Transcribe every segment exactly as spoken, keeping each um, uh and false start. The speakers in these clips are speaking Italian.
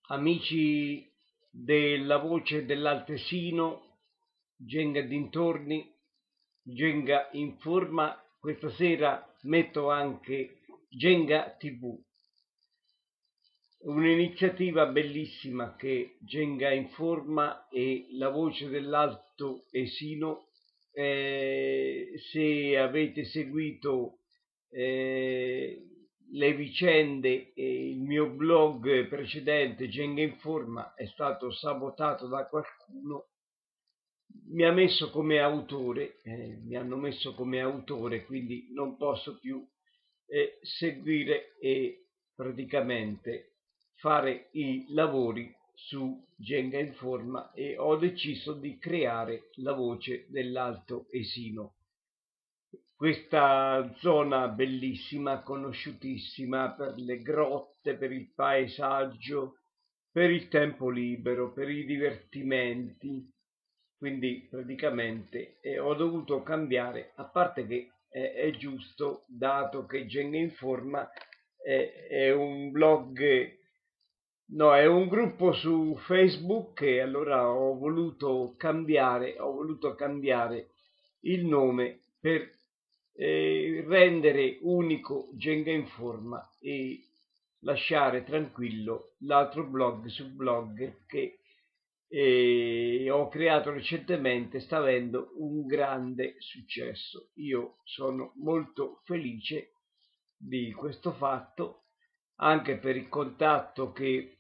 Amici della Voce dell'Altesino, Genga dintorni, Genga informa, questa sera metto anche Genga tivù, un'iniziativa bellissima che Genga informa e la Voce dell'Alto Esino. Eh, se avete seguito eh, le vicende e il mio blog precedente Genga Informa è stato sabotato da qualcuno, mi ha messo come autore, eh, mi hanno messo come autore, quindi non posso più eh, seguire e praticamente fare i lavori su Genga Informa, e ho deciso di creare la Voce dell'Alto Esino. Questa zona bellissima, conosciutissima per le grotte, per il paesaggio, per il tempo libero, per i divertimenti. Quindi praticamente eh, ho dovuto cambiare, a parte che eh, è giusto, dato che Genga Informa è, è un blog, no, è un gruppo su Facebook, e allora ho voluto cambiare, ho voluto cambiare il nome per eh, rendere unico Genga Informa e lasciare tranquillo l'altro blog su Blogger che eh, ho creato recentemente, sta avendo un grande successo. Io sono molto felice di questo fatto, anche per il contatto che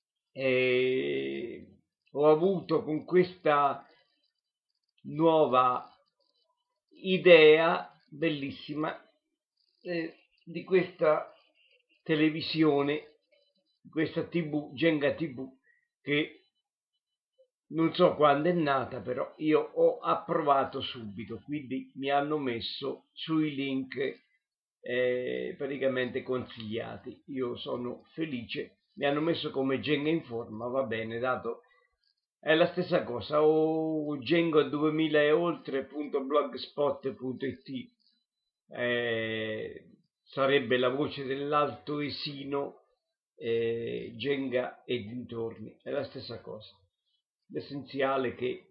eh, ho avuto con questa nuova idea bellissima eh, di questa televisione, di questa tivù, Genga tivù, che non so quando è nata, però io ho approvato subito, quindi mi hanno messo sui link eh, praticamente consigliati. Io sono felice, mi hanno messo come Genga Informa, va bene, dato è la stessa cosa, o gengo duemila e oltre punto blogspot punto it, eh, sarebbe la Voce dell'Alto Esino, eh, Genga e dintorni, è la stessa cosa. L'essenziale che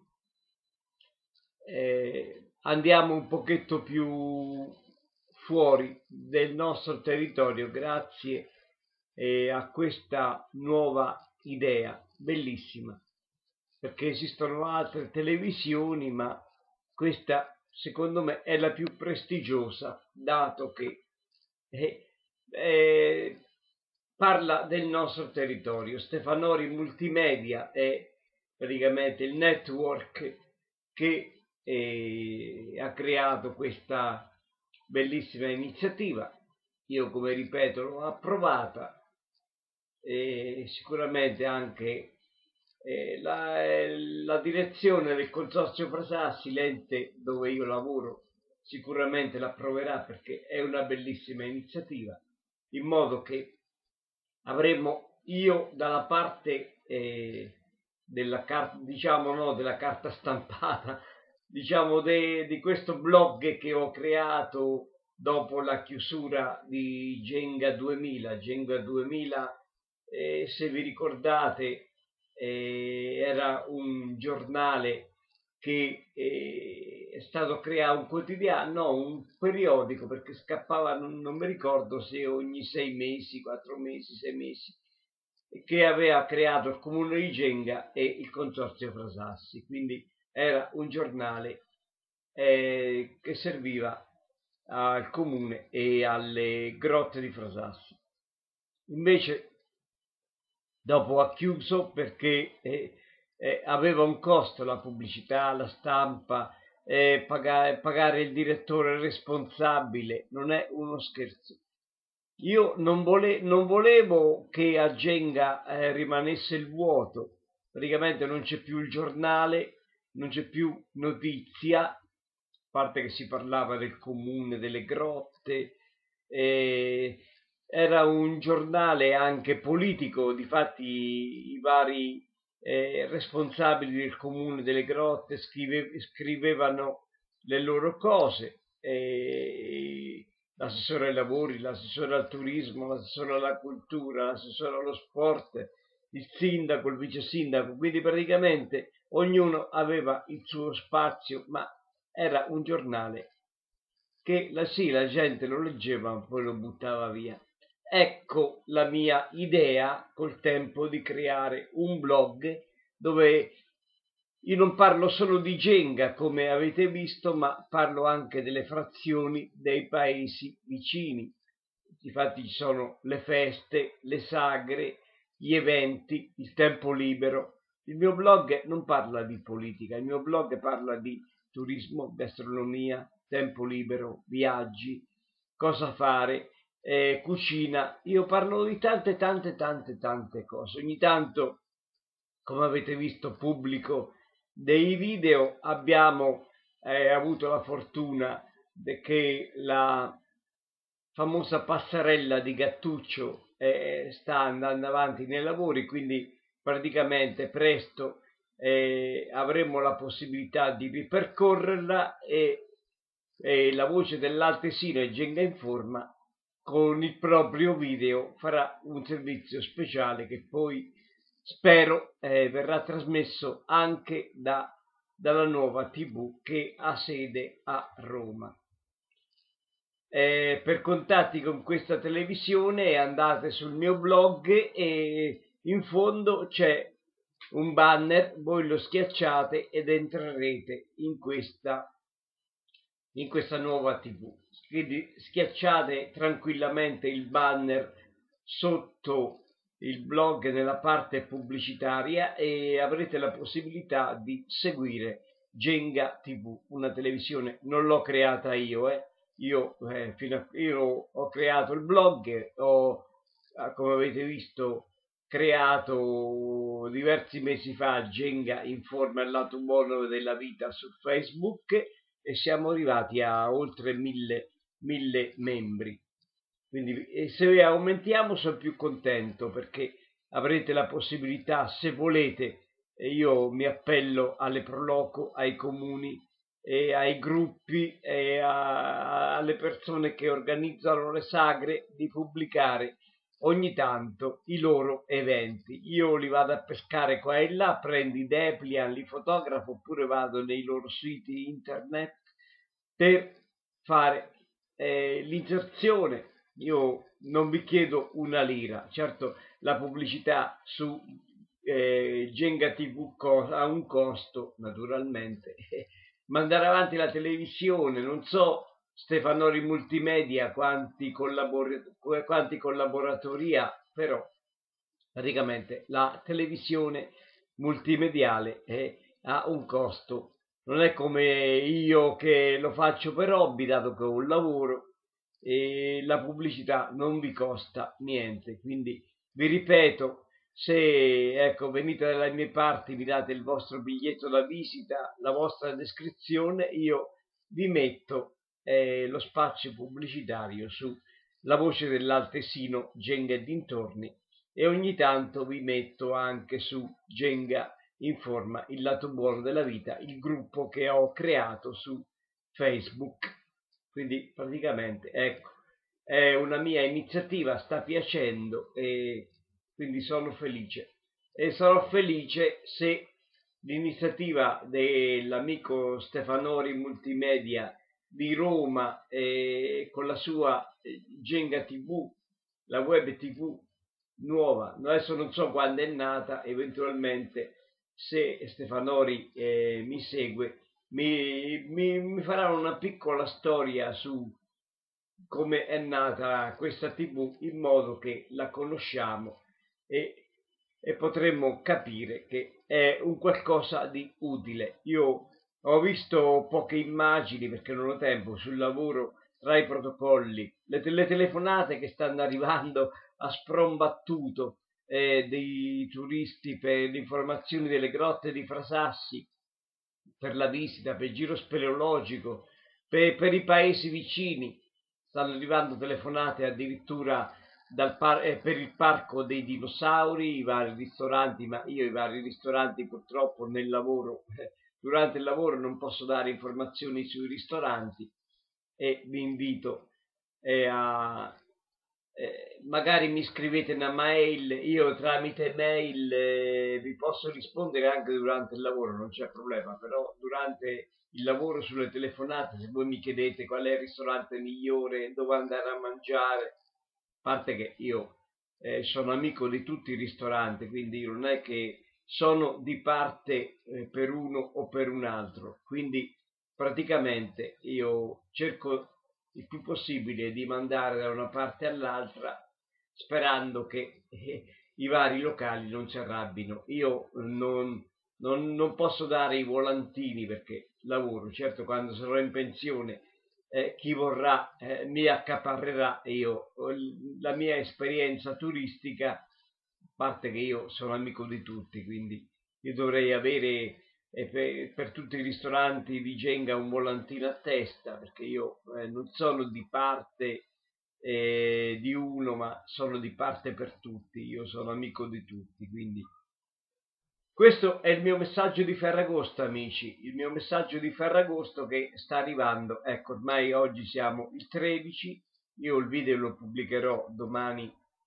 eh, andiamo un pochetto più fuori del nostro territorio grazie eh, a questa nuova idea bellissima, perché esistono altre televisioni, ma questa secondo me è la più prestigiosa, dato che eh, eh, parla del nostro territorio. Stefanori Multimedia è praticamente il network che eh, ha creato questa bellissima iniziativa. Io, come ripeto, l'ho approvata, e sicuramente anche eh, la, eh, la direzione del Consorzio Frasassi, l'ente dove io lavoro, sicuramente l'approverà, perché è una bellissima iniziativa, in modo che avremo, io dalla parte eh, della carta, diciamo, no, della carta stampata, diciamo de, di questo blog che ho creato dopo la chiusura di Genga duemila. Genga duemila, eh, se vi ricordate, eh, era un giornale che eh, è stato creato, un quotidiano, no, un periodico, perché scappava, non, non mi ricordo se ogni sei mesi, quattro mesi, sei mesi, che aveva creato il comune di Genga e il Consorzio Frasassi. Quindi era un giornale eh, che serviva al comune e alle grotte di Frasassi. Invece dopo ha chiuso perché eh, eh, aveva un costo la pubblicità, la stampa, eh, pagare, pagare il direttore responsabile, non è uno scherzo. Io non, vole, non volevo che a Genga eh, rimanesse il vuoto, praticamente non c'è più il giornale, non c'è più notizia, a parte che si parlava del comune, delle grotte, eh, era un giornale anche politico, difatti i vari eh, responsabili del comune delle grotte scrive, scrivevano le loro cose, eh, l'assessore ai lavori, l'assessore al turismo, l'assessore alla cultura, l'assessore allo sport, il sindaco, il vice sindaco, quindi praticamente ognuno aveva il suo spazio, ma era un giornale che la, sì, la gente lo leggeva ma poi lo buttava via. Ecco la mia idea col tempo di creare un blog dove io non parlo solo di Genga, come avete visto, ma parlo anche delle frazioni dei paesi vicini. Infatti ci sono le feste, le sagre, gli eventi, il tempo libero. Il mio blog non parla di politica, il mio blog parla di turismo, gastronomia, tempo libero, viaggi, cosa fare, eh, cucina. Io parlo di tante, tante, tante, tante cose. Ogni tanto, come avete visto, pubblico dei video. Abbiamo eh, avuto la fortuna che la famosa passerella di Gattuccio eh, sta andando avanti nei lavori, quindi praticamente presto eh, avremo la possibilità di ripercorrerla e, e la voce dell'Altesino e Genga Informa con il proprio video farà un servizio speciale che poi spero eh, verrà trasmesso anche da, dalla nuova tivù che ha sede a Roma. Eh, per contatti con questa televisione andate sul mio blog e in fondo c'è un banner, voi lo schiacciate ed entrerete in questa, in questa nuova tivù. Quindi schiacciate tranquillamente il banner sotto il blog nella parte pubblicitaria e avrete la possibilità di seguire Genga tivù, una televisione, non l'ho creata io, eh. Io, eh, fino a, io ho creato il blog, ho, come avete visto, creato diversi mesi fa Genga Informa il lato buono della vita su Facebook e siamo arrivati a oltre mille, mille membri. Quindi e se aumentiamo sono più contento perché avrete la possibilità, se volete, e io mi appello alle Proloco, ai comuni e ai gruppi e a, alle persone che organizzano le sagre di pubblicare ogni tanto i loro eventi. Io li vado a pescare qua e là, prendo i Deplian, li fotografo oppure vado nei loro siti internet per fare eh, l'inserzione. Io non vi chiedo una lira, certo la pubblicità su eh, Genga tivù ha un costo naturalmente, mandare avanti la televisione, non so Stefanori Multimedia quanti, collabor- quanti collaboratori ha, però praticamente la televisione multimediale eh, ha un costo. Non è come io che lo faccio per hobby, dato che ho un lavoro e la pubblicità non vi costa niente. Quindi vi ripeto, se ecco, venite dalle mie parti, vi date il vostro biglietto da visita, la vostra descrizione, io vi metto eh, lo spazio pubblicitario su La Voce dell'Altesino, Genga e dintorni, e ogni tanto vi metto anche su Genga Informa il lato buono della vita, il gruppo che ho creato su Facebook. Quindi praticamente ecco, è una mia iniziativa, sta piacendo e quindi sono felice. E sarò felice se l'iniziativa dell'amico Stefanori Multimedia di Roma eh, con la sua Genga tivù, la web tivù nuova, adesso non so quando è nata, eventualmente se Stefanori eh, mi segue mi, mi, mi farà una piccola storia su come è nata questa tivù in modo che la conosciamo e, e potremmo capire che è un qualcosa di utile. Io ho visto poche immagini perché non ho tempo sul lavoro tra i protocolli, le, le telefonate che stanno arrivando a sprombattuto eh, dei turisti per le informazioni delle grotte di Frasassi, per la visita, per il giro speleologico, per, per i paesi vicini. Stanno arrivando telefonate addirittura dal par- eh, per il parco dei dinosauri, i vari ristoranti, ma io i vari ristoranti purtroppo nel lavoro, eh, durante il lavoro non posso dare informazioni sui ristoranti e vi invito eh, a, eh, magari mi scrivete una mail, io tramite mail eh, vi posso rispondere anche durante il lavoro, non c'è problema, però durante il lavoro sulle telefonate, se voi mi chiedete qual è il ristorante migliore, dove andare a mangiare, a parte che io eh, sono amico di tutti i ristoranti, quindi io non è che sono di parte eh, per uno o per un altro, quindi praticamente io cerco il più possibile di mandare da una parte all'altra sperando che eh, i vari locali non si arrabbino. Io non, non, non posso dare i volantini perché lavoro, certo quando sarò in pensione eh, chi vorrà eh, mi accaparrerà e io la mia esperienza turistica, a parte che io sono amico di tutti, quindi io dovrei avere eh, per, per tutti i ristoranti di Genga un volantino a testa, perché io eh, non sono di parte eh, di uno, ma sono di parte per tutti, io sono amico di tutti, quindi questo è il mio messaggio di Ferragosto, amici, il mio messaggio di Ferragosto che sta arrivando. Ecco, ormai oggi siamo il tredici, io il video lo pubblicherò domani,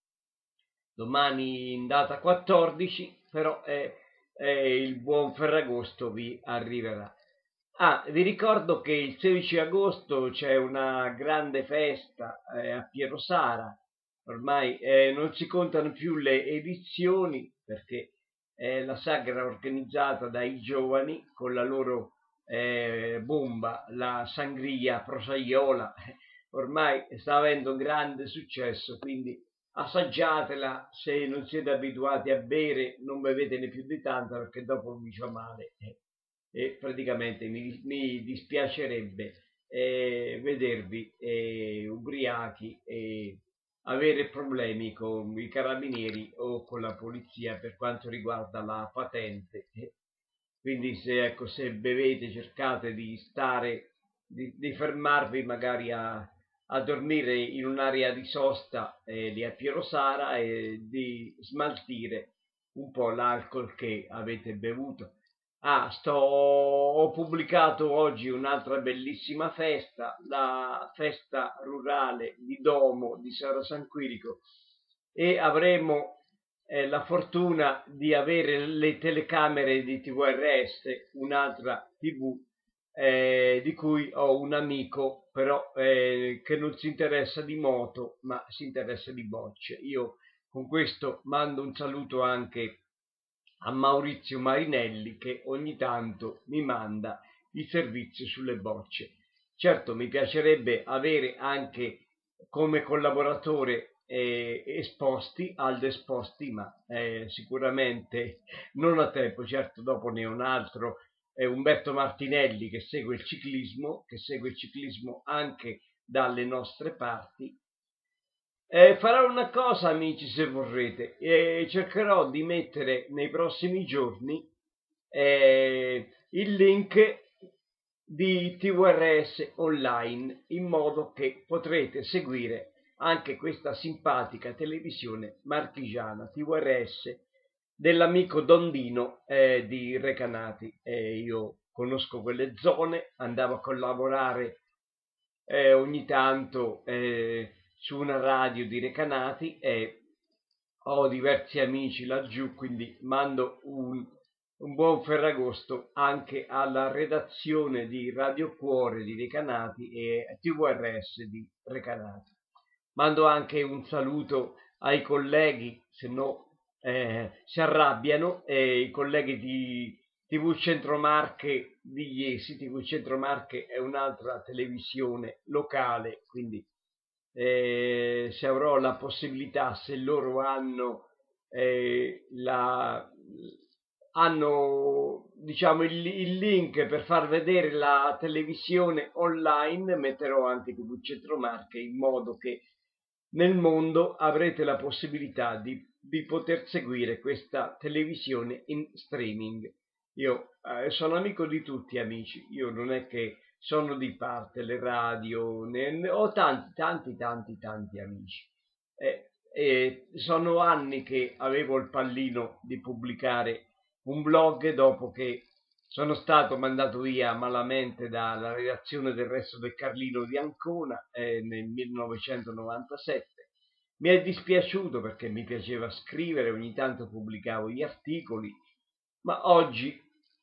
domani in data quattordici, però è, è il buon Ferragosto vi arriverà. Ah, vi ricordo che il sedici agosto c'è una grande festa eh, a Piero Sara, ormai eh, non si contano più le edizioni perché è la sagra organizzata dai giovani con la loro eh, bomba, la sangria prosaiola, ormai sta avendo un grande successo, quindi assaggiatela, se non siete abituati a bere non bevetene più di tanta perché dopo vi fa male. Eh e praticamente mi, mi dispiacerebbe eh, vedervi eh, ubriachi e avere problemi con i carabinieri o con la polizia per quanto riguarda la patente. Quindi se, ecco, se bevete cercate di stare, di, di fermarvi magari a, a dormire in un'area di sosta eh, lì a Piero Sara e di smaltire un po' l'alcol che avete bevuto. Ah, sto, ho pubblicato oggi un'altra bellissima festa, la festa rurale di Domo di Sara San Quirico, e avremo eh, la fortuna di avere le telecamere di T V R S, un'altra tivù eh, di cui ho un amico però eh, che non si interessa di moto ma si interessa di bocce. Io con questo mando un saluto anche a Maurizio Marinelli che ogni tanto mi manda i servizi sulle bocce. Certo mi piacerebbe avere anche come collaboratore eh, Esposti, Aldo Esposti, ma eh, sicuramente non a tempo. Certo dopo ne ho un altro, eh, Umberto Martinelli, che segue il ciclismo, che segue il ciclismo anche dalle nostre parti. Eh, farò una cosa, amici, se vorrete, eh, cercherò di mettere nei prossimi giorni eh, il link di T V R S online in modo che potrete seguire anche questa simpatica televisione marchigiana T V R S dell'amico Dondino eh, di Recanati. Eh, io conosco quelle zone, andavo a collaborare eh, ogni tanto eh, su una radio di Recanati e ho diversi amici laggiù, quindi mando un, un buon Ferragosto anche alla redazione di Radio Cuore di Recanati e T V R S di Recanati. Mando anche un saluto ai colleghi, se no eh, si arrabbiano, eh, i colleghi di T V Centromarche di Iesi. T V Centromarche è un'altra televisione locale, quindi eh, se avrò la possibilità, se loro hanno eh, la, hanno diciamo il, il link per far vedere la televisione online, metterò anche T V Centromarche in modo che nel mondo avrete la possibilità di, di poter seguire questa televisione in streaming. Io eh, sono amico di tutti, amici, io non è che sono di parte, le radio, ne, ne ho tanti, tanti, tanti, tanti amici. Eh, eh, sono anni che avevo il pallino di pubblicare un blog dopo che sono stato mandato via malamente dalla redazione del Resto del Carlino di Ancona eh, nel millenovecentonovantasette Mi è dispiaciuto perché mi piaceva scrivere, ogni tanto pubblicavo gli articoli, ma oggi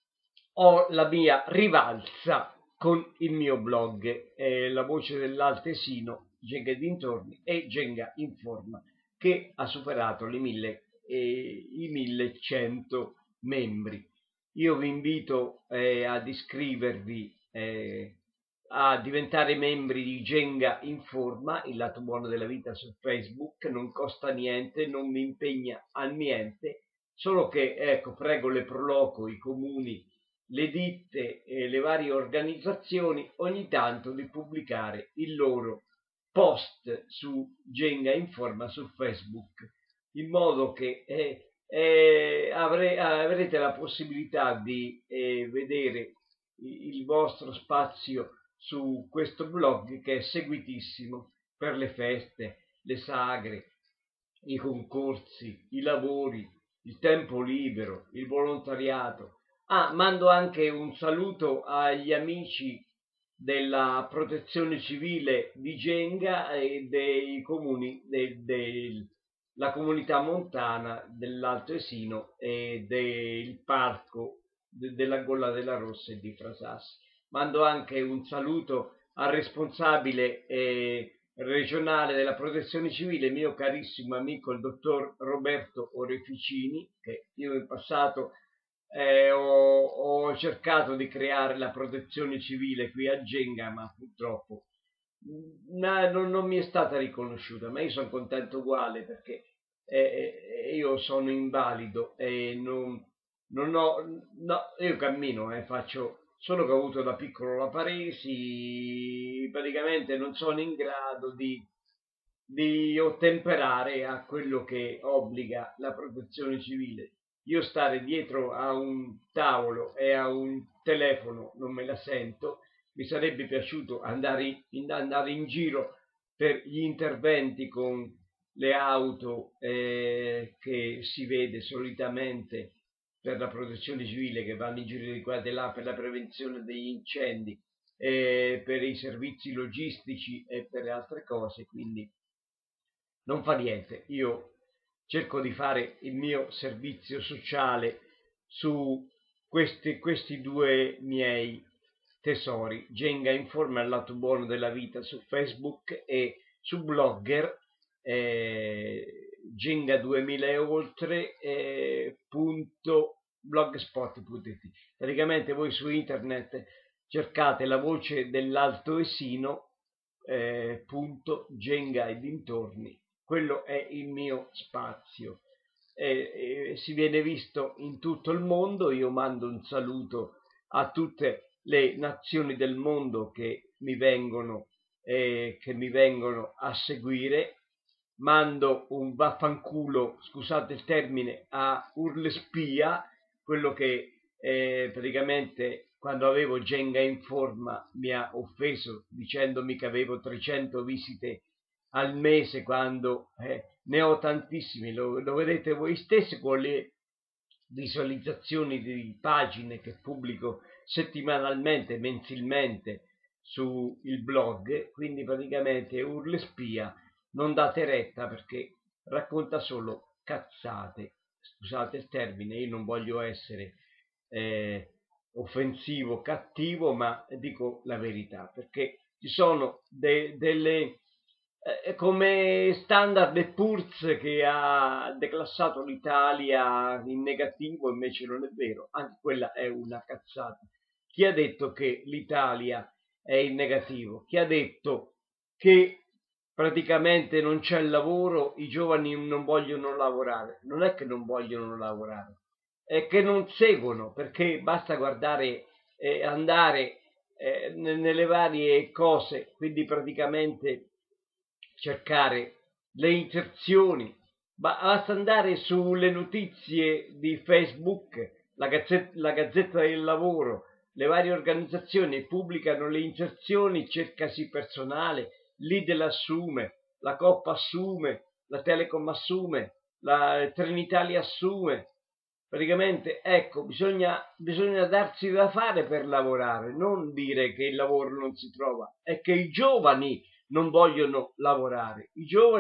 ho la mia rivalsa con il mio blog, eh, La Voce dell'Altesino, Genga e dintorni e Genga Informa, che ha superato le mille, eh, i millecento membri. Io vi invito eh, ad iscrivervi, eh, a diventare membri di Genga Informa, il lato buono della vita su Facebook. Non costa niente, non mi impegna a niente, solo che, ecco, prego le Proloco, i comuni, le ditte e le varie organizzazioni ogni tanto di pubblicare il loro post su Genga Informa su Facebook, in modo che eh, eh, avre, avrete la possibilità di eh, vedere il vostro spazio su questo blog, che è seguitissimo per le feste, le sagre, i concorsi, i lavori, il tempo libero, il volontariato. Ah, mando anche un saluto agli amici della Protezione Civile di Genga e dei comuni della comunità montana dell'Alto Esino e del parco de, della Golla della Rossa e di Frasassi. Mando anche un saluto al responsabile eh, regionale della Protezione Civile, mio carissimo amico il dottor Roberto Oreficini, che io in passato eh, ho, ho cercato di creare la Protezione Civile qui a Genga, ma purtroppo no, non, non mi è stata riconosciuta. Ma io sono contento uguale, perché eh, io sono invalido e non, non ho, no, io cammino, eh, faccio, solo che ho avuto da piccolo la paresi, praticamente non sono in grado di, di ottemperare a quello che obbliga la Protezione Civile. Io stare dietro a un tavolo e a un telefono non me la sento. Mi sarebbe piaciuto andare in, andare in giro per gli interventi con le auto eh, che si vede solitamente per la Protezione Civile, che vanno in giro di qua e di là per la prevenzione degli incendi, eh, per i servizi logistici e per altre cose. Quindi non fa niente, io cerco di fare il mio servizio sociale su questi, questi due miei tesori, Genga Informa, il lato buono della vita su Facebook, e su Blogger eh, Genga duemila e oltre eh, punto blogspot punto it. Praticamente voi su internet cercate La Voce dell'Alto Esino eh, punto Genga e dintorni, quello è il mio spazio. Eh, eh, si viene visto in tutto il mondo. Io mando un saluto a tutte le nazioni del mondo che mi vengono, eh, che mi vengono a seguire. Mando un vaffanculo, scusate il termine, a Urlespia, quello che eh, praticamente quando avevo Genga Informa mi ha offeso dicendomi che avevo trecento visite al mese, quando eh, ne ho tantissimi. Lo, lo vedete voi stessi con le visualizzazioni di pagine che pubblico settimanalmente, mensilmente su il blog. Quindi praticamente Urlespia non date retta, perché racconta solo cazzate, scusate il termine. Io non voglio essere eh, offensivo, cattivo, ma dico la verità, perché ci sono de, delle eh, come Standard e Poor's che ha declassato l'Italia in negativo. Invece non è vero, anche quella è una cazzata. Chi ha detto che l'Italia è in negativo? Chi ha detto che praticamente non c'è lavoro, i giovani non vogliono lavorare? Non è che non vogliono lavorare, è che non seguono, perché basta guardare, eh, andare eh, nelle varie cose, quindi praticamente cercare le inserzioni. Basta andare sulle notizie di Facebook, la Gazzetta, la Gazzetta del Lavoro, le varie organizzazioni pubblicano le inserzioni, cercasi personale, l'I D L assume, la Coop assume, la Telecom assume, la Trenitalia assume. Praticamente, ecco, bisogna, bisogna darsi da fare per lavorare, non dire che il lavoro non si trova, è che i giovani non vogliono lavorare. I giovani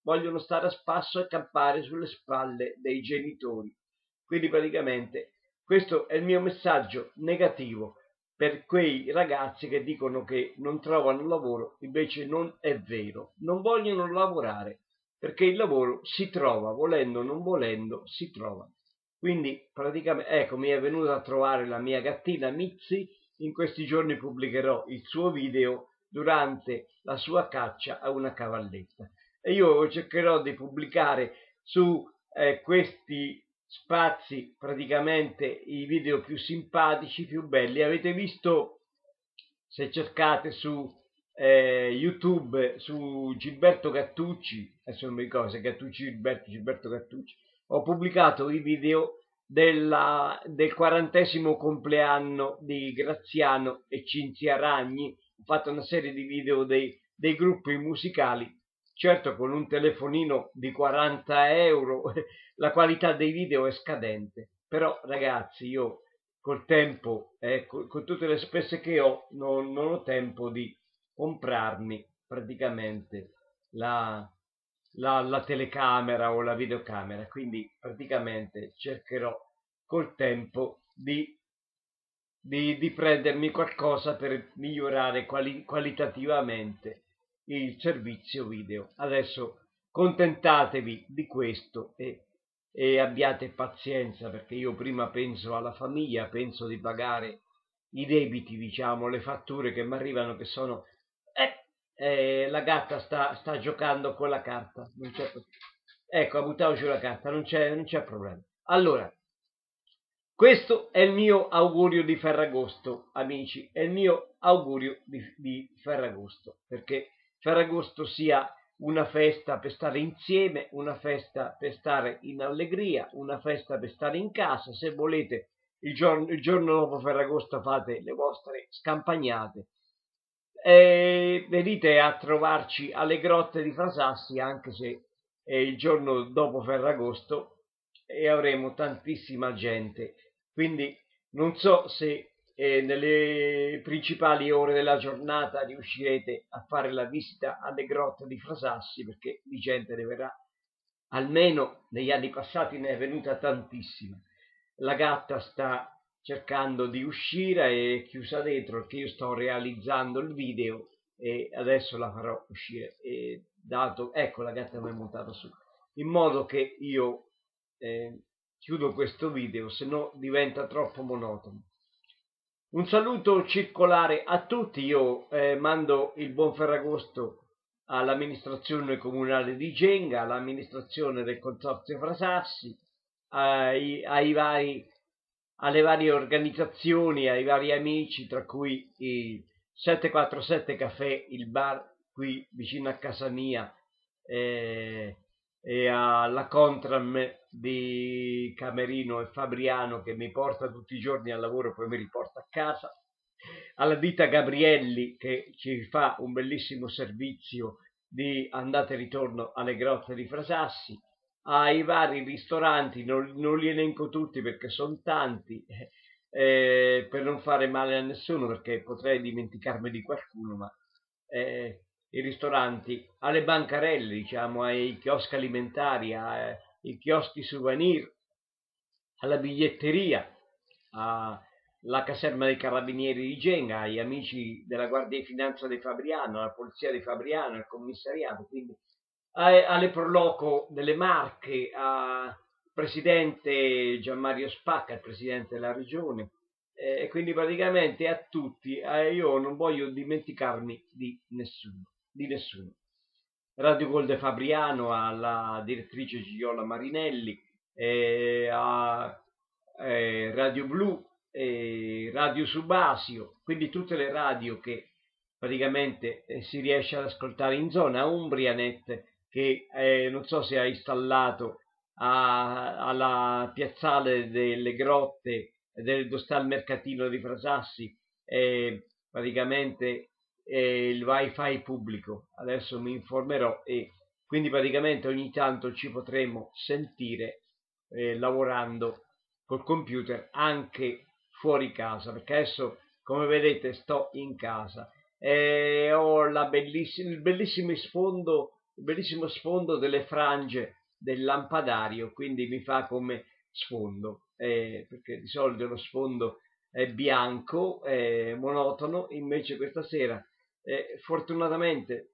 vogliono stare a spasso e campare sulle spalle dei genitori. Quindi praticamente questo è il mio messaggio negativo per quei ragazzi che dicono che non trovano lavoro. Invece non è vero, non vogliono lavorare, perché il lavoro si trova, volendo o non volendo, si trova. Quindi praticamente, ecco, mi è venuta a trovare la mia gattina Mizzi. In questi giorni pubblicherò il suo video durante la sua caccia a una cavalletta, e io cercherò di pubblicare su eh, questi spazi praticamente i video più simpatici, più belli. Avete visto, se cercate su eh, YouTube, su Gilberto Gattucci, adesso non mi ricordo se Gattucci Gilberto, Gilberto Gattucci, ho pubblicato i video della, del quarantesimo compleanno di Graziano e Cinzia Ragni. Ho fatto una serie di video dei, dei gruppi musicali, certo con un telefonino di quaranta euro, la qualità dei video è scadente, però ragazzi, io col tempo, eh, con, con tutte le spese che ho, non, non ho tempo di comprarmi praticamente la, la, la telecamera o la videocamera, quindi praticamente cercherò col tempo di, di, di prendermi qualcosa per migliorare quali, qualitativamente il servizio video. Adesso contentatevi di questo e, e abbiate pazienza, perché io prima penso alla famiglia, penso di pagare i debiti, diciamo, le fatture che mi arrivano, che sono eh, eh, la gatta sta, sta giocando con la carta, non c'è, ecco, ha buttato giù la carta, non c'è, non c'è problema. Allora, questo è il mio augurio di Ferragosto, amici, è il mio augurio di, di Ferragosto, perché Ferragosto sia una festa per stare insieme, una festa per stare in allegria, una festa per stare in casa. Se volete, il giorno, il giorno dopo Ferragosto fate le vostre scampagnate e venite a trovarci alle grotte di Frasassi, anche se è il giorno dopo Ferragosto e avremo tantissima gente. Quindi non so se eh, nelle principali ore della giornata riuscirete a fare la visita alle grotte di Frasassi, perché di gente ne verrà, almeno negli anni passati ne è venuta tantissima. La gatta sta cercando di uscire, è chiusa dentro perché io sto realizzando il video e adesso la farò uscire. E dato, ecco, la gatta mi è montata su, in modo che io eh, chiudo questo video, se no diventa troppo monotono. Un saluto circolare a tutti. Io eh, mando il buon Ferragosto all'amministrazione comunale di Genga, all'amministrazione del Consorzio Frasassi, ai, ai vari, alle varie organizzazioni, ai vari amici, tra cui il settecentoquarantasette Caffè, il bar qui vicino a casa mia, eh, e alla Contram di Camerino e Fabriano, che mi porta tutti i giorni al lavoro e poi mi riporta a casa, alla ditta Gabrielli che ci fa un bellissimo servizio di andata e ritorno alle grotte di Frasassi, ai vari ristoranti, non, non li elenco tutti perché sono tanti, eh, per non fare male a nessuno, perché potrei dimenticarmi di qualcuno, ma eh, i ristoranti, alle bancarelle, diciamo, ai chioschi alimentari, ai chioschi souvenir, alla biglietteria, alla caserma dei carabinieri di Genga, agli amici della Guardia di Finanza di Fabriano, alla Polizia di Fabriano, al commissariato, quindi alle Proloco delle Marche, al presidente Gianmario Spacca, il presidente della regione, e eh, quindi praticamente a tutti. Eh, io non voglio dimenticarmi di nessuno, di nessuno. Radio Gol Fabriano, alla direttrice Gigiola Marinelli, eh, a eh, Radio Blu, eh, Radio Subasio, quindi tutte le radio che praticamente eh, si riesce ad ascoltare in zona. Umbrianet, che eh, non so se ha installato a, alla piazzale delle grotte del, dove sta il mercatino di Frasassi, eh, praticamente eh, il wifi pubblico. Adesso mi informerò e quindi praticamente ogni tanto ci potremo sentire eh, lavorando col computer anche fuori casa, perché adesso, come vedete, sto in casa e ho la belliss- il bellissimo sfondo il bellissimo sfondo delle frange del lampadario, quindi mi fa come sfondo, eh, perché di solito lo sfondo è bianco, è monotono, invece questa sera eh, fortunatamente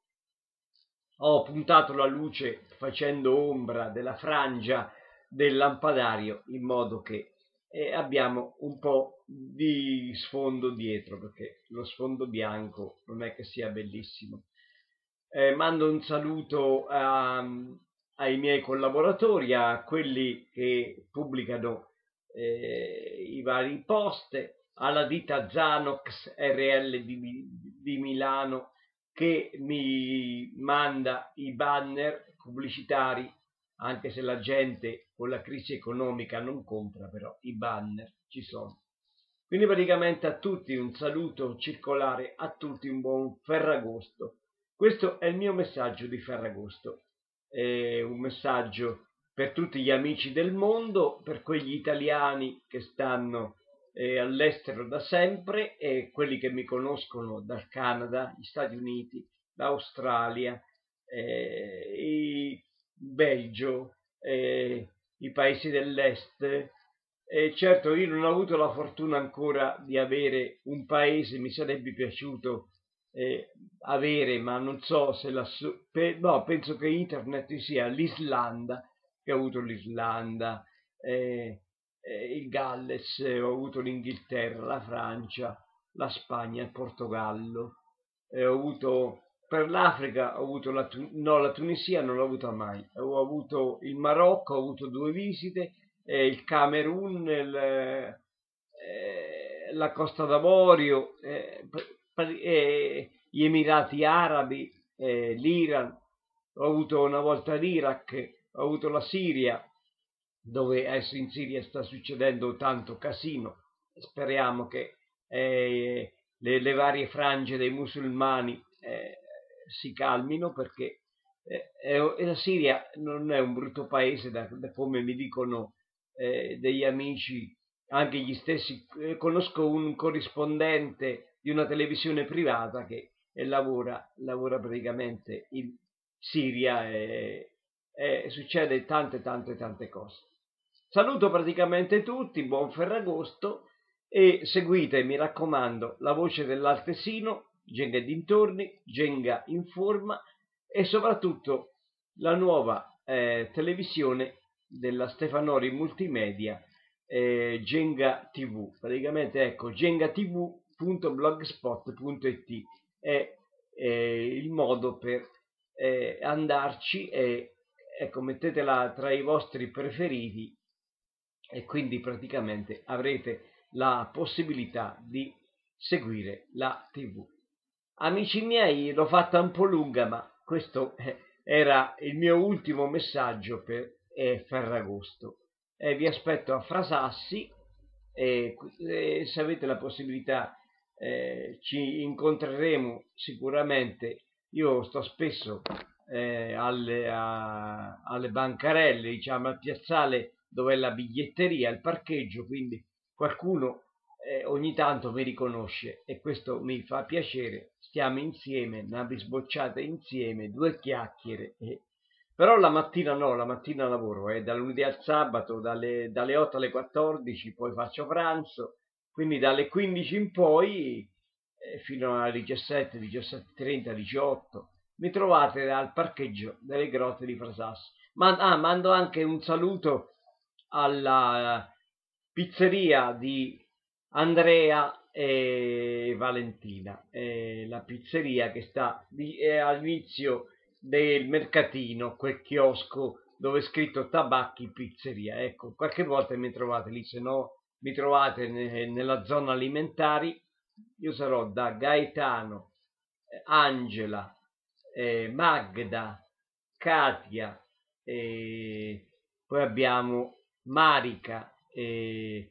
ho puntato la luce facendo ombra della frangia del lampadario in modo che eh, abbiamo un po' di sfondo dietro, perché lo sfondo bianco non è che sia bellissimo. Eh, mando un saluto a, ai miei collaboratori, a quelli che pubblicano eh, i vari post, alla ditta Zanox R L di, di Milano che mi manda i banner pubblicitari, anche se la gente con la crisi economica non compra, però i banner ci sono. Quindi praticamente a tutti un saluto circolare, a tutti un buon Ferragosto. Questo è il mio messaggio di Ferragosto, è un messaggio per tutti gli amici del mondo, per quegli italiani che stanno eh, all'estero da sempre e quelli che mi conoscono dal Canada, gli Stati Uniti, l'Australia, eh, il Belgio, eh, i paesi dell'est. E certo, io non ho avuto la fortuna ancora di avere un paese, mi sarebbe piaciuto eh, avere, ma non so se la... Pe, no, penso che internet sia l'Islanda, che ho avuto l'Islanda, eh, eh, il Galles, eh, ho avuto l'Inghilterra, la Francia, la Spagna, il Portogallo, eh, ho avuto per l'Africa, ho avuto la, no, la Tunisia non l'ho avuta mai, ho avuto il Marocco, ho avuto due visite, eh, il Camerun, il, eh, la Costa d'Avorio, eh, eh, gli Emirati Arabi, eh, l'Iran, ho avuto una volta l'Iraq, ho avuto la Siria, dove adesso in Siria sta succedendo tanto casino, speriamo che eh, le, le varie frange dei musulmani eh, si calmino, perché eh, la Siria non è un brutto paese, da, da come mi dicono eh, degli amici, anche gli stessi. Eh, conosco un corrispondente di una televisione privata che eh, lavora, lavora praticamente in Siria e, e succede tante tante tante cose. Saluto praticamente tutti, buon Ferragosto e seguite, mi raccomando, la voce dell'Altesino, Genga e dintorni, Genga Informa e soprattutto la nuova eh, televisione della Stefanori Multimedia, eh, Genga tivù. Praticamente ecco, genga tivù punto blogspot punto it è eh, il modo per eh, andarci e ecco, mettetela tra i vostri preferiti e quindi praticamente avrete la possibilità di seguire la tivù. Amici miei, l'ho fatta un po' lunga, ma questo era il mio ultimo messaggio per eh, Ferragosto. Eh, vi aspetto a Frasassi e, e se avete la possibilità eh, ci incontreremo sicuramente. Io sto spesso eh, alle, a, alle bancarelle, diciamo al piazzale dove è la biglietteria, il parcheggio, quindi qualcuno eh, ogni tanto mi riconosce e questo mi fa piacere. Stiamo insieme, una bisbocciata insieme, due chiacchiere. Eh. Però la mattina no, la mattina lavoro, eh, dal lunedì al sabato, dalle, dalle otto alle quattordici, poi faccio pranzo, quindi dalle quindici in poi eh, fino alle diciassette, diciassette e trenta, diciotto, mi trovate al parcheggio delle Grotte di Frasassi. Ma, ah, mando anche un saluto alla pizzeria di Andrea e Valentina, eh, la pizzeria che sta di, eh, all'inizio del mercatino, quel chiosco dove è scritto Tabacchi Pizzeria. Ecco, qualche volta mi trovate lì, se no mi trovate ne, nella zona alimentari. Io sarò da Gaetano, eh, Angela, eh, Magda, Katia, eh, poi abbiamo Marica, eh,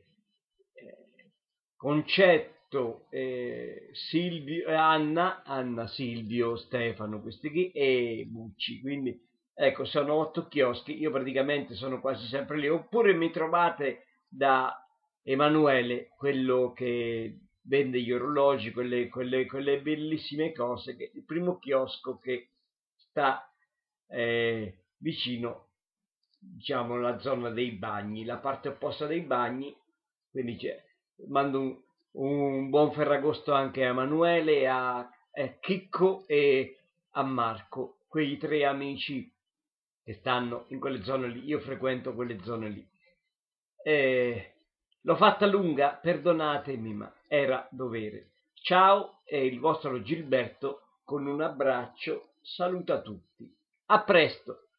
Concetto, eh, Silvio, eh, Anna, Anna, Silvio, Stefano, questi qui, e Bucci. Quindi ecco, sono otto chioschi, io praticamente sono quasi sempre lì. Oppure mi trovate da Emanuele, quello che vende gli orologi, quelle, quelle, quelle bellissime cose, che il primo chiosco che sta eh, vicino, diciamo, alla zona dei bagni, la parte opposta dei bagni. Quindi mando un, un buon Ferragosto anche a Emanuele, a, a Chicco e a Marco, quei tre amici che stanno in quelle zone lì. Io frequento quelle zone lì. Eh, l'ho fatta lunga, perdonatemi, ma era dovere. Ciao, e il vostro Gilberto con un abbraccio saluta tutti. A presto!